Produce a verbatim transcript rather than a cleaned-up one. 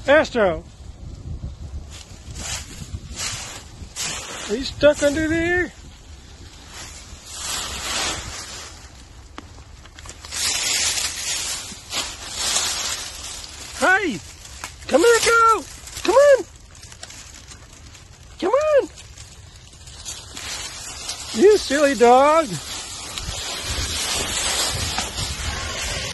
Astro. Are you stuck under there? Hey! Come here, go! Come on! Come on! You silly dog!